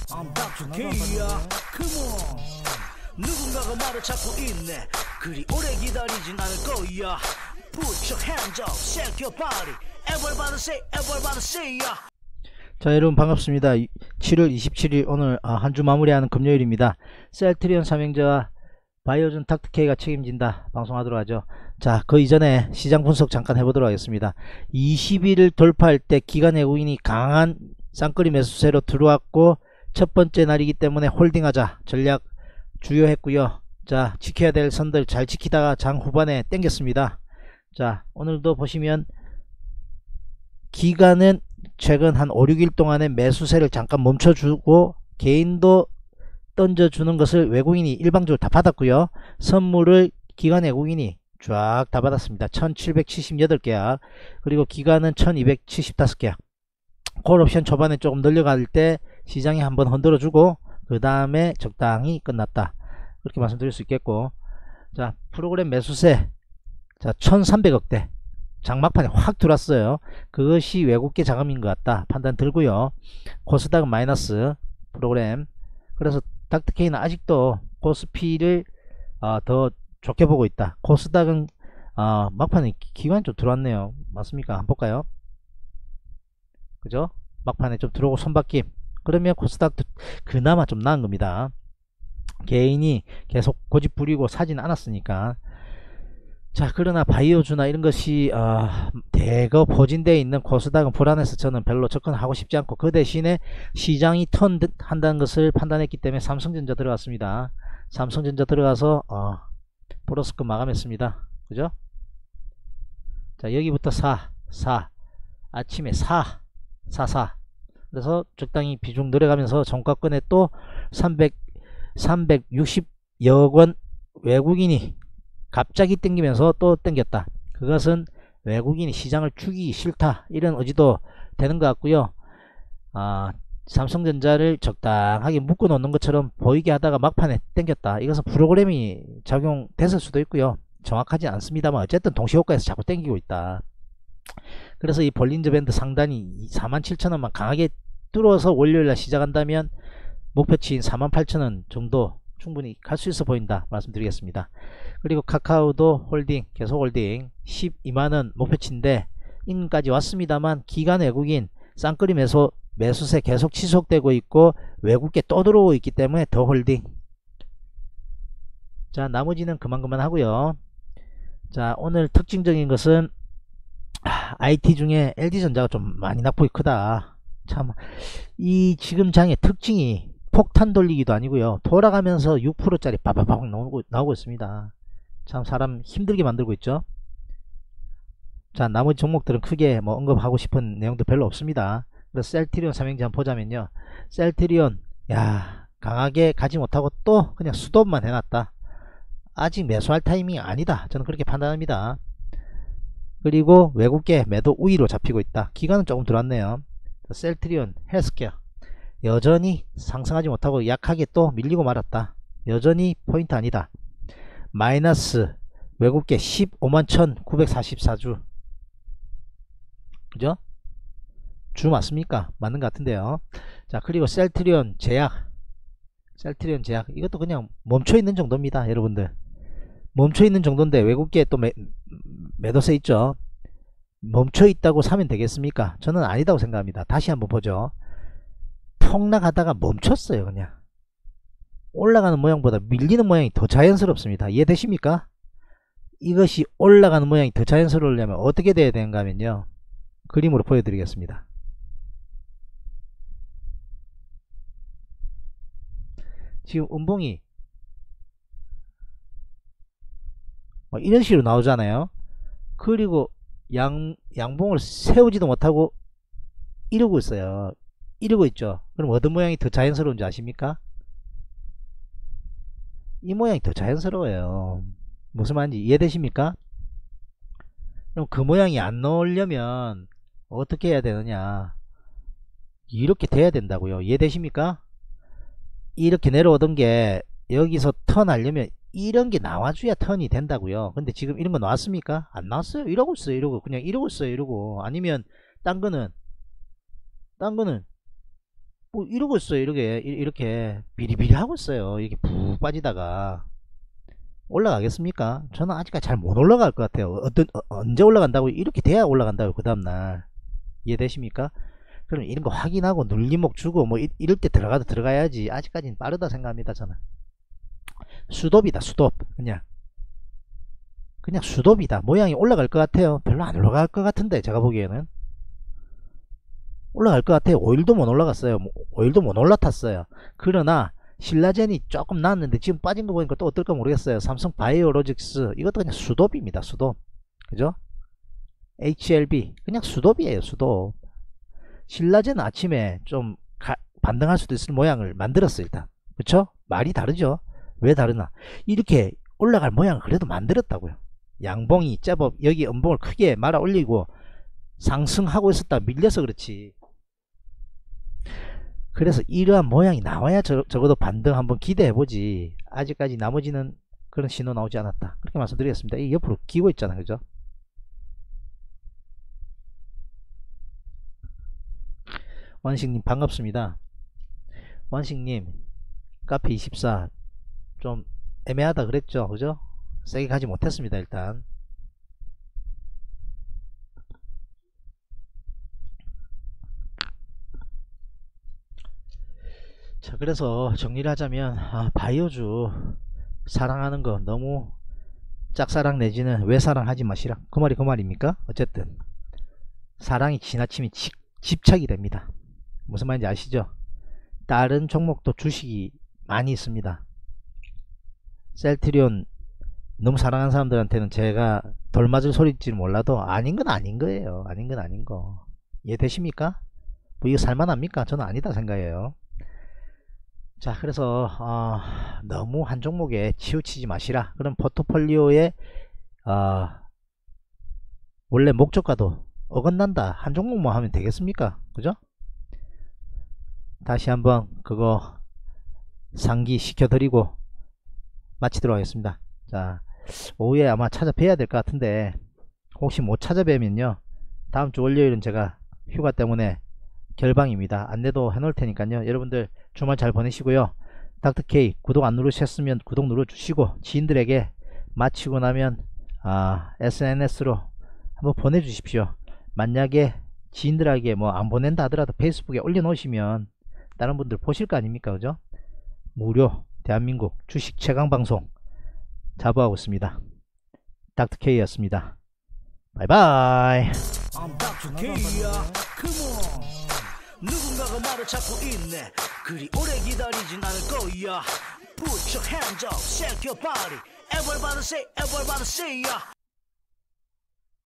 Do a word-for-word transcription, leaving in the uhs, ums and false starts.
I'm 닥터 K야. Come on. 누군가가 나를 찾고 있네. 그리 오래 기다리진 않을 거야. Put your hands up, shake your body. Everybody say, everybody say ya. 자, 여러분 반갑습니다. 칠월 이십칠일 오늘 아, 한 주 마무리하는 금요일입니다. 셀트리온 삼형제와 바이오준 닥터 K가 책임진다 방송하도록 하죠. 자, 그 이전에 시장 분석 잠깐 해보도록 하겠습니다. 이십일을 돌파할 때 기관 외국인이 강한 쌍끌이 매수세로 들어왔고 첫 번째 날이기 때문에 홀딩하자 전략 주요했고요. 자, 지켜야 될 선들 잘 지키다가 장 후반에 땡겼습니다. 자, 오늘도 보시면 기관은 최근 한 오, 육일 동안에 매수세를 잠깐 멈춰주고 개인도 던져주는 것을 외국인이 일방적으로 다 받았고요. 선물을 기관 외국인이 쫙 다 받았습니다. 천칠백칠십팔 계약, 그리고 기관은 천이백칠십오 계약. 콜옵션 초반에 조금 늘려갈 때 시장이 한번 흔들어주고 그 다음에 적당히 끝났다, 그렇게 말씀드릴 수 있겠고, 자, 프로그램 매수세 자 천삼백억대 장막판에 확 들어왔어요. 그것이 외국계 자금인 것 같다 판단 들고요. 코스닥은 마이너스 프로그램. 그래서 닥터 K는 아직도 코스피를 어, 더 좋게 보고 있다. 코스닥은 어, 막판에 기관이 좀 들어왔네요. 맞습니까? 한번 볼까요? 그죠? 막판에 좀 들어오고 손바뀜. 그러면 코스닥도 그나마 좀 나은 겁니다. 개인이 계속 고집 부리고 사진 않았으니까. 자, 그러나 바이오주나 이런 것이 어, 대거 포진되어 있는 코스닥은 불안해서 저는 별로 접근하고 싶지 않고, 그 대신에 시장이 턴 한다는 것을 판단했기 때문에 삼성전자 들어갔습니다. 삼성전자 들어가서 어, 플러스급 마감했습니다. 그죠? 자, 여기부터 사, 사, 아침에 사, 사, 사. 그래서 적당히 비중 늘어가면서 종가권에 또 삼백, 삼백육십여 원 외국인이 갑자기 땡기면서 또 땡겼다. 그것은 외국인이 시장을 죽이기 싫다 이런 의지도 되는 것 같고요. 아, 삼성전자를 적당하게 묶어 놓는 것처럼 보이게 하다가 막판에 땡겼다. 이것은 프로그램이 작용됐을 수도 있고요. 정확하지 않습니다만 어쨌든 동시효과에서 자꾸 땡기고 있다. 그래서 이 볼린저 밴드 상단이 사만 칠천 원만 강하게 뚫어서 월요일날 시작한다면 목표치인 사만 팔천 원 정도 충분히 갈 수 있어 보인다 말씀드리겠습니다. 그리고 카카오도 홀딩, 계속 홀딩, 십이만 원 목표치인데 인근까지 왔습니다만 기관 외국인 쌍끌이 매수, 매수세 계속 지속되고 있고 외국계 또 들어오고 있기 때문에 더 홀딩. 자, 나머지는 그만 그만 하고요. 자, 오늘 특징적인 것은 아이티 중에 엘지전자가 좀 많이 낙폭이 크다. 참, 이 지금 장의 특징이 폭탄 돌리기도 아니고요. 돌아가면서 육 퍼센트짜리 바바박 나오고, 나오고 있습니다. 참 사람 힘들게 만들고 있죠. 자, 나머지 종목들은 크게 뭐 언급하고 싶은 내용도 별로 없습니다. 그래서 셀트리온 삼형제 한번 보자면요. 셀트리온, 야, 강하게 가지 못하고 또 그냥 수도만 해놨다. 아직 매수할 타이밍이 아니다. 저는 그렇게 판단합니다. 그리고 외국계 매도 우위로 잡히고 있다. 기간은 조금 들어왔네요. 셀트리온 헬스케어 여전히 상승하지 못하고 약하게 또 밀리고 말았다. 여전히 포인트 아니다. 마이너스 외국계 십오만 천구백사십사 주. 그죠? 주 맞습니까? 맞는 것 같은데요. 자, 그리고 셀트리온 제약, 셀트리온 제약 이것도 그냥 멈춰있는 정도입니다. 여러분들 멈춰있는 정도인데 외국계 또 매, 매도세 있죠. 멈춰있다고 사면 되겠습니까? 저는 아니다고 생각합니다. 다시 한번 보죠. 폭락하다가 멈췄어요. 그냥 올라가는 모양보다 밀리는 모양이 더 자연스럽습니다. 이해되십니까? 이것이 올라가는 모양이 더 자연스러우려면 어떻게 돼야 되는가 하면요, 그림으로 보여드리겠습니다. 지금 음봉이 뭐 이런 식으로 나오잖아요. 그리고 양, 양봉을 세우지도 못하고 이러고 있어요. 이러고 있죠. 그럼 어떤 모양이 더 자연스러운지 아십니까? 이 모양이 더 자연스러워요. 무슨 말인지 이해되십니까? 그럼 그 모양이 안 나오려면 어떻게 해야 되느냐, 이렇게 돼야 된다고요. 이해되십니까? 이렇게 내려오던 게 여기서 턴 하려면 이런 게 나와줘야 턴이 된다고요. 근데 지금 이런 거 나왔습니까? 안 나왔어요. 이러고 있어요. 이러고 그냥 이러고 있어요. 이러고. 아니면 딴 거는 딴 거는 뭐 이러고 있어요. 이렇게 이렇게 비리비리 하고 있어요. 이렇게 푹 빠지다가 올라가겠습니까? 저는 아직까지 잘 못 올라갈 것 같아요. 어떤 어, 언제 올라간다고? 이렇게 돼야 올라간다고 그 다음날. 이해되십니까? 그럼 이런 거 확인하고 눌림목 주고 뭐 이, 이럴 때 들어가도 들어가야지. 아직까지는 빠르다 생각합니다. 저는 수도비다. 수도. 그냥 그냥 수도비다. 모양이 올라갈 것 같아요. 별로 안 올라갈 것 같은데 제가 보기에는 올라갈 것 같아요. 오일도 못 올라갔어요. 오일도 못 올라탔어요. 그러나 신라젠이 조금 나왔는데 지금 빠진 거 보니까 또 어떨까 모르겠어요. 삼성 바이오로직스 이것도 그냥 수도비입니다. 수도. 그죠? 에이치엘비 그냥 수도비예요. 수도. 신라젠은 아침에 좀 가, 반등할 수도 있을 모양을 만들었어 일단. 그쵸? 말이 다르죠? 왜 다르나? 이렇게 올라갈 모양을 그래도 만들었다고요. 양봉이 제법 여기 음봉을 크게 말아 올리고 상승하고 있었다 밀려서 그렇지. 그래서 이러한 모양이 나와야 저, 적어도 반등 한번 기대해보지. 아직까지 나머지는 그런 신호 나오지 않았다. 그렇게 말씀드리겠습니다. 이 옆으로 기고 있잖아. 그죠? 원식님 반갑습니다. 원식님 카페 이십사 좀 애매하다 그랬죠. 그죠? 세게 가지 못했습니다. 일단 자, 그래서 정리를 하자면 아, 바이오주 사랑하는 거 너무 짝사랑 내지는 왜 사랑하지 마시라 그 말이 그 말입니까? 어쨌든 사랑이 지나치면 집, 집착이 됩니다. 무슨 말인지 아시죠? 다른 종목도 주식이 많이 있습니다. 셀트리온 너무 사랑하는 사람들한테는 제가 덜 맞을 소리일지는 몰라도 아닌 건 아닌 거예요. 아닌 건 아닌 거 이해되십니까? 뭐 이거 살만합니까? 저는 아니다 생각해요. 자, 그래서 어, 너무 한 종목에 치우치지 마시라. 그럼 포트폴리오에 어, 원래 목적과도 어긋난다. 한 종목만 하면 되겠습니까? 그죠? 다시 한번 그거 상기 시켜드리고 마치도록 하겠습니다. 자, 오후에 아마 찾아뵈야 될 것 같은데 혹시 못 찾아뵈면요 다음주 월요일은 제가 휴가 때문에 결방입니다. 안내도 해놓을 테니까요. 여러분들 주말 잘 보내시고요. 닥터K 구독 안 누르셨으면 구독 눌러주시고 지인들에게 마치고 나면 아, 에스엔에스로 한번 보내주십시오. 만약에 지인들에게 뭐 안 보낸다 하더라도 페이스북에 올려놓으시면 다른 분들 보실 거 아닙니까? 그죠? 무료 대한민국 주식 최강방송 자부하고 있습니다. 닥터K였습니다. 바이바이. I'm 닥터 K야. Come on. 누군가가 말을 찾고 있네. 그리 오래 기다리진 않을 거야. Put your hands up, shake your body. Everybody say, everybody say, yeah.